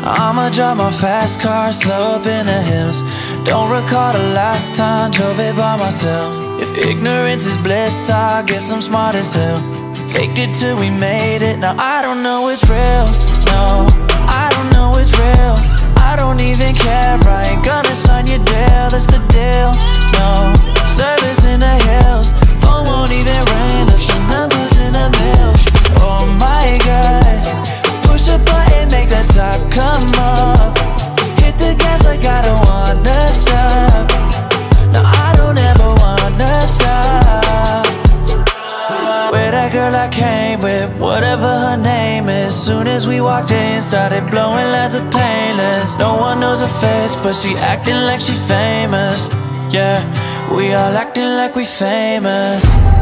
I'ma drive my fast car, slow up in the hills. Don't recall the last time, drove it by myself. If ignorance is bliss, I guess I'm smart as hell. Faked it till we made it, now I don't know it's real. No, I don't know it's real. I don't even care, I ain't gonna sign your deal, that's the deal. No, service in the hills, phone won't even ring, there's some numbers in the mails. Oh my God, push a button, make the top come up. Hit the gas like I don't wanna stop. No, I don't ever wanna stop. Where that girl I came with, whatever her name is. Soon as we walked in, started blowing lots of painless. No one knows her face, but she acting like she famous. Yeah, we all acting like we famous.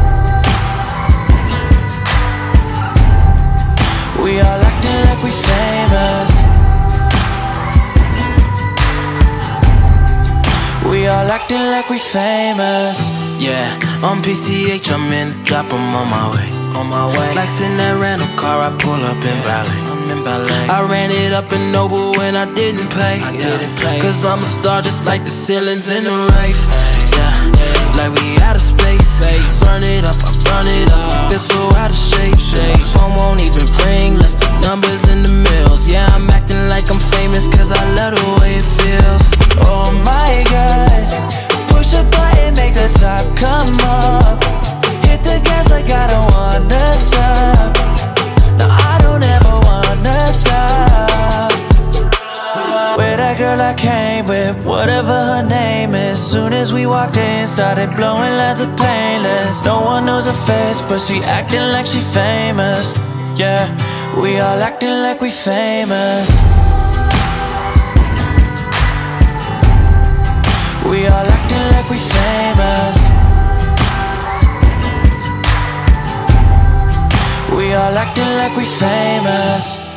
We all acting like we famous. We all acting like we famous. Yeah, on PCH, I'm in the drop, I'm on my way. Like in that random car, I pull up in Ballet. I ran it up in Noble when I didn't pay. Cause I'm a star just like the ceilings in the rave. Yeah, like we out of space. Burn it up, I burn it up. Feel so out of shape. Phone won't even ring, let's take numbers in the mills. Yeah, I'm acting like I'm famous cause I love the way it feels. Oh my God, push a button, make the top come up. Hit the gas like I don't wanna stop. No, I don't ever wanna stop. Where that girl I came with, whatever her name is. Soon as we walked in, started blowing lots of painless. No one knows her face, but she acting like she famous. Yeah, we all acting like we famous. We all acting like we famous. We all acting like we famous.